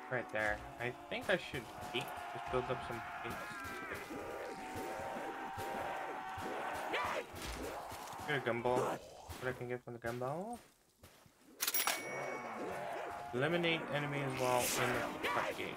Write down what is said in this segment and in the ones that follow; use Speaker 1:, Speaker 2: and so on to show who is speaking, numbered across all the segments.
Speaker 1: Right there. I think I should eat. Just build up some base. Get a gumball. What I can get from the gumball? Eliminate enemies while in the cut gate.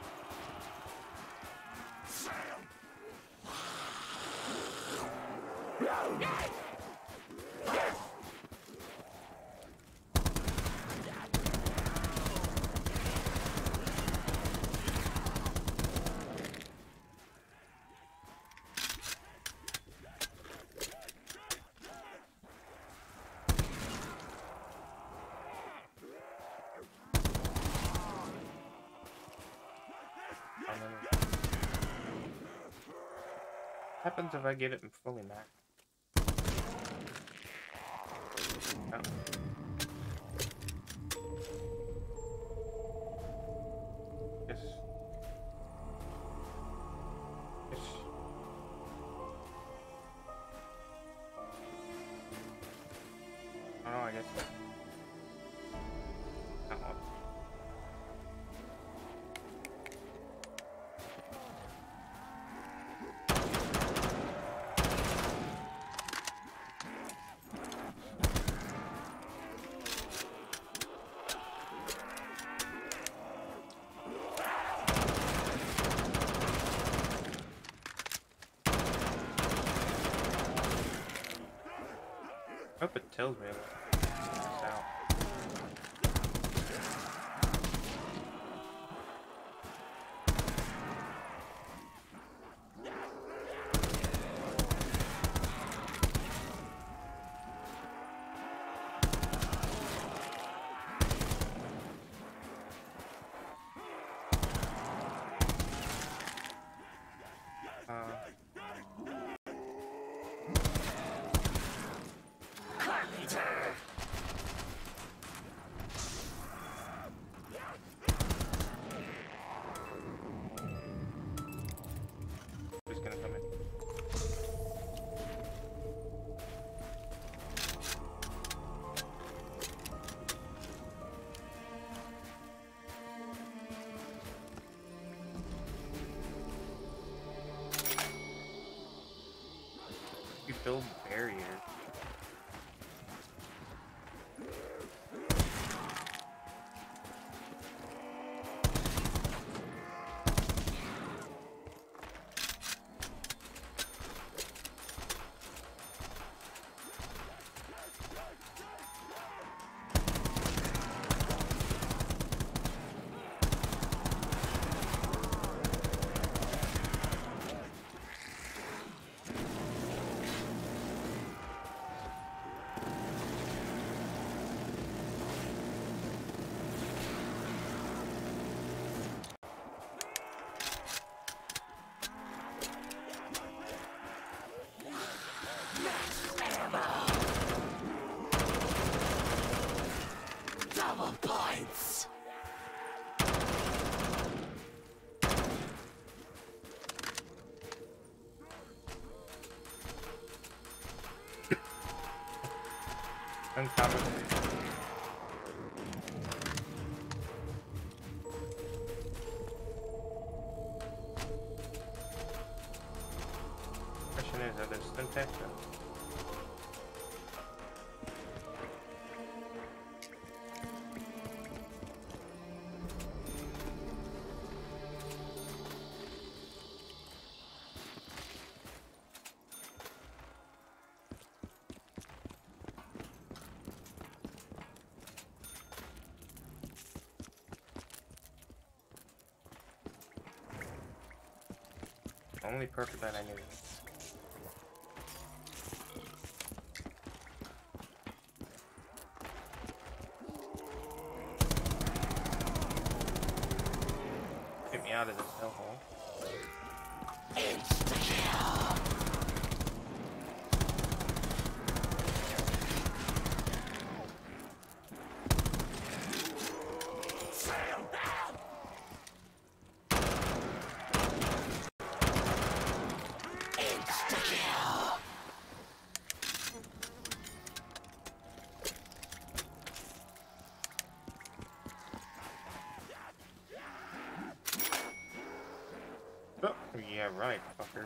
Speaker 1: What happens if I get it fully maxed? No. Yes. Yes. Oh no, I guess. Oh. I hope it tells me it's out. Who's gonna come in? You build barriers.
Speaker 2: Double points.
Speaker 1: Uncommon. Question is, are there syntax? Only perfect that I knew. Get me out of this hellhole.
Speaker 2: Insta-kill. Sail down. Insta-kill.
Speaker 1: Oh, yeah, right, fucker.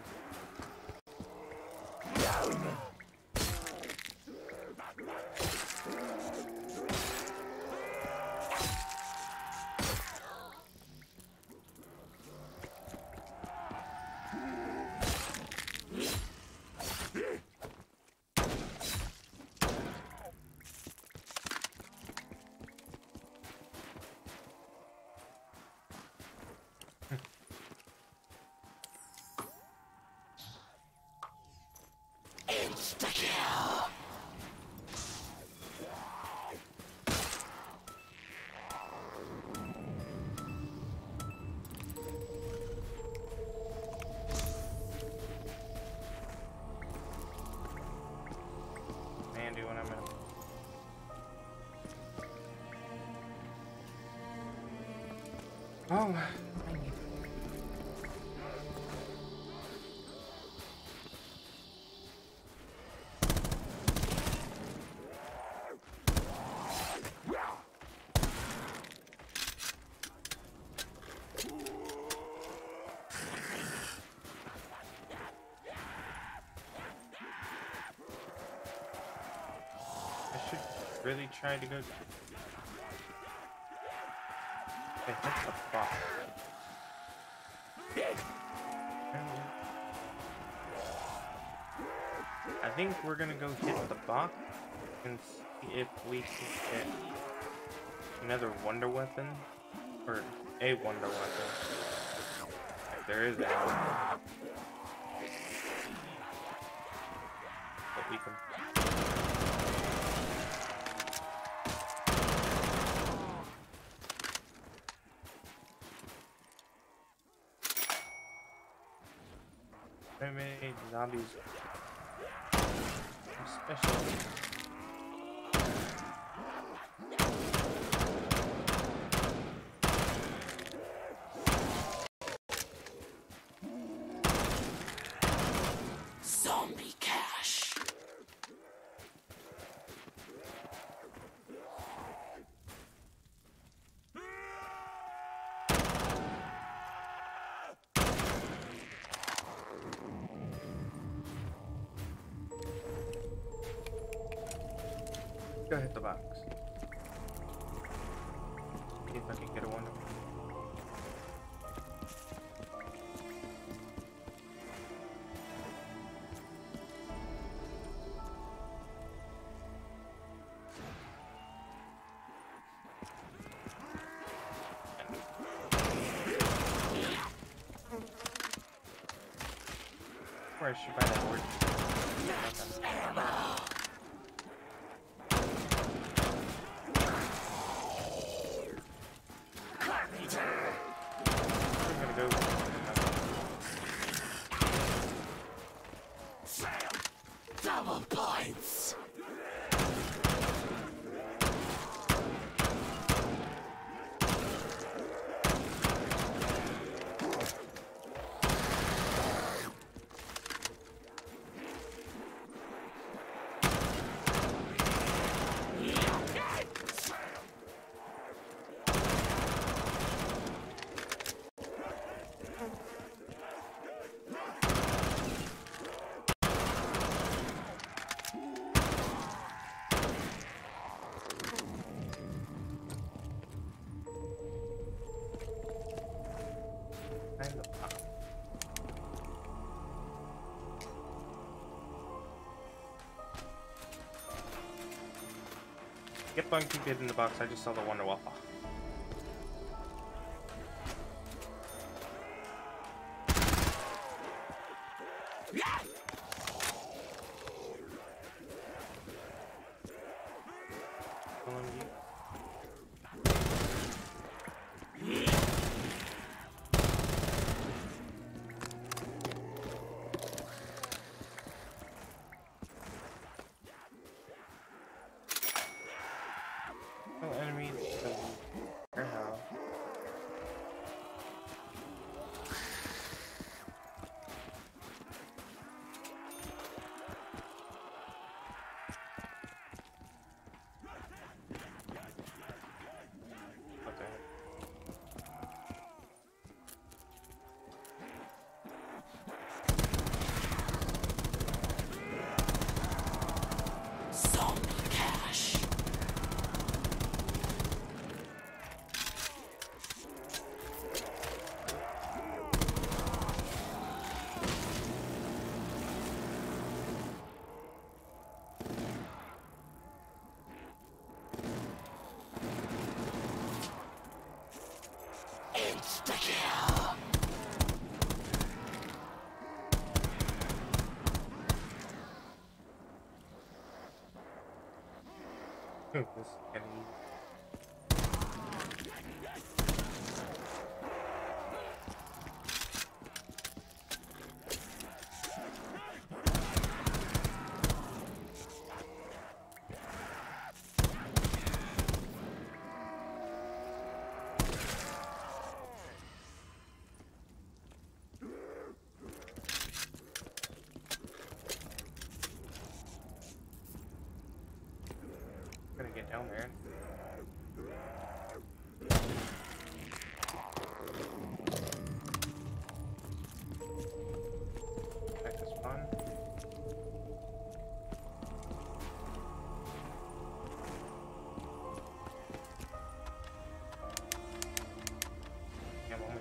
Speaker 2: Insta-kill.
Speaker 1: Mandy when I'm in. Oh, I should really try to go. Hey, hit the box. I think we're gonna go hit the box and see if we can get another wonder weapon, or a wonder weapon. If there is any. But we can. How many zombies? Special.
Speaker 2: Zombie cash.
Speaker 1: Go hit the box. See if I can get a wonder. Where I should buy that word. I'm gonna go.
Speaker 2: Double points.
Speaker 1: Find the box. Get fun, keep it in the box. I just saw the wonder waffle. No enemies.
Speaker 2: Insta-kill.
Speaker 1: This is getting easy. I'm gonna get down there. Back to spawn. Yeah, moment.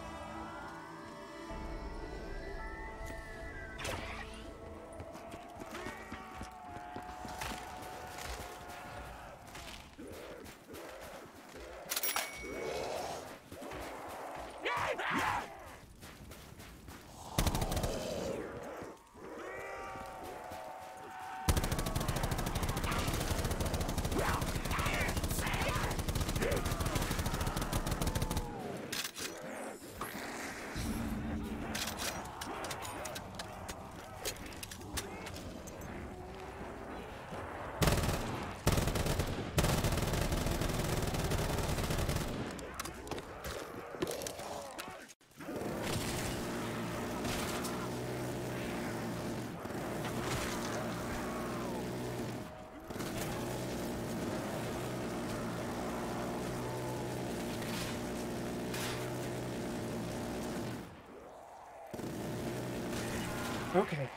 Speaker 1: Okay.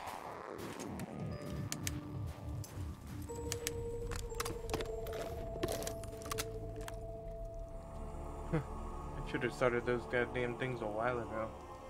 Speaker 1: I should have started those goddamn things a while ago.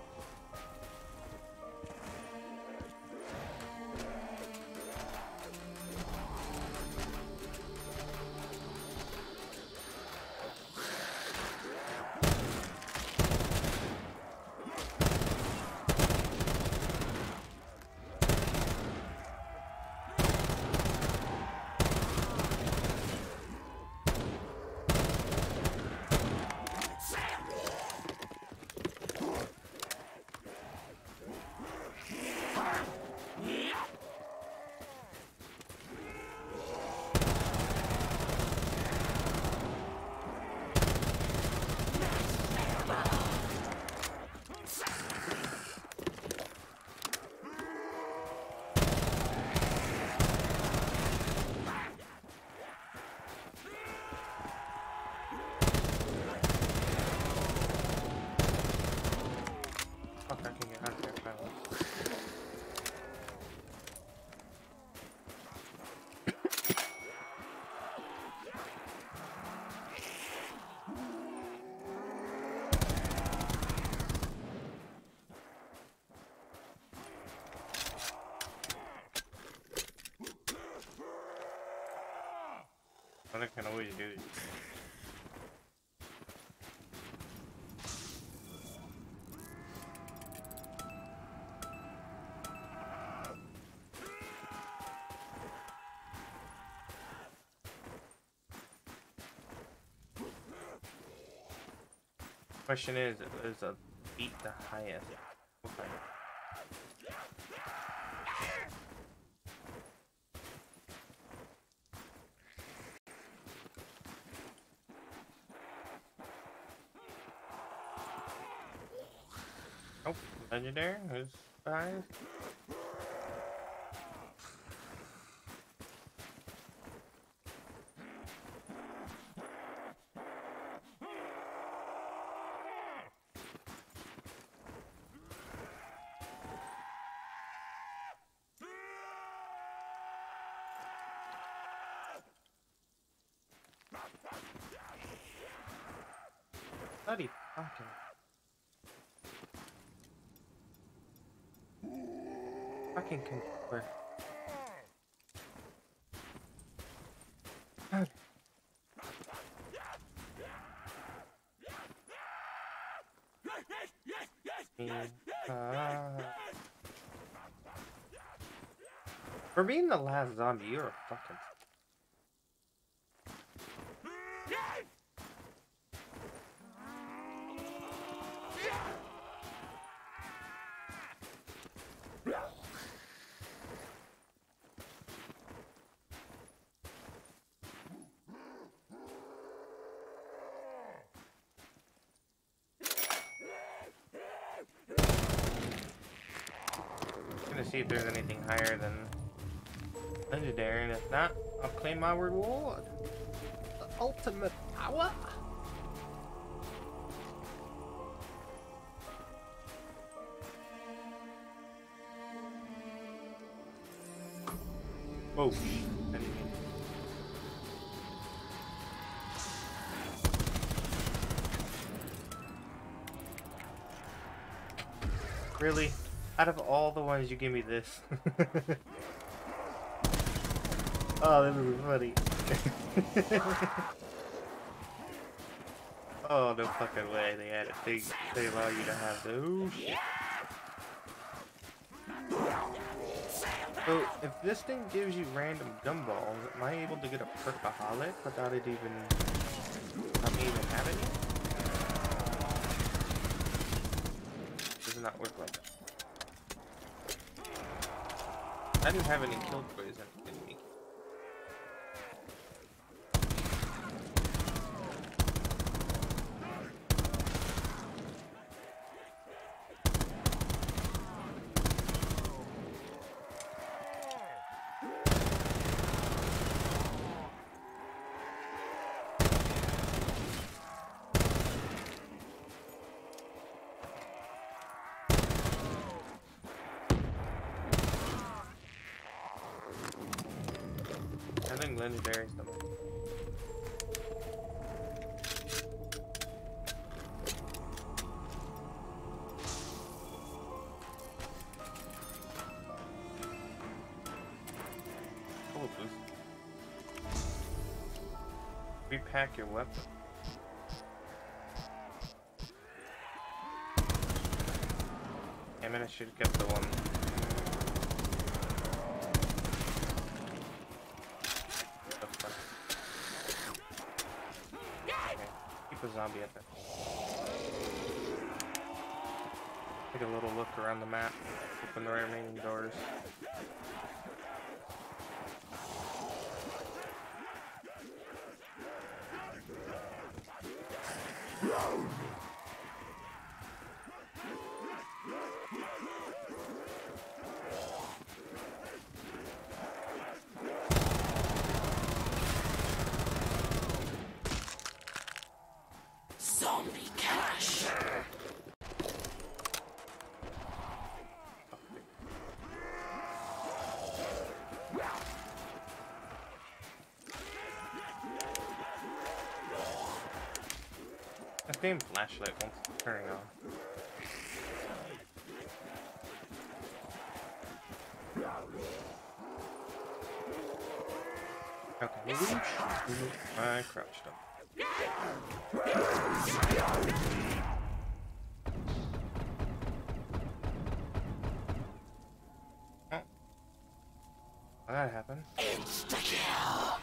Speaker 1: Fuck, I can get out of there finally. Well, I can always do it. Question is a beat the highest? Okay. Oh, legendary? Who's the highest? Bloody fucking. Fucking controller. God. For being the last zombie, you're a fucking... Gonna see if there's anything higher than legendary, and if not, I'll claim my reward. The ultimate power. Whoa. Really? Out of all the ones, you give me this. Oh, this is funny. Oh, no fucking way they had it. They allow you to have those. So, if this thing gives you random gumballs, am I able to get a perkaholic without it even... not me even having it? Does not work like that. I didn't have any kill poison in me. I think legendary something. Oh, boost. Repack your weapon. Damn it, I should have kept the one. A zombie at there. Take a little look around the map, open the remaining doors.
Speaker 2: Zombie cash.
Speaker 1: That damn flashlight won't turn on. Okay, I crouched up. Oh. That happened.
Speaker 2: Insta-kill.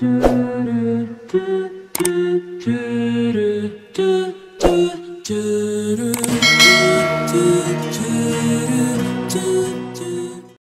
Speaker 3: Do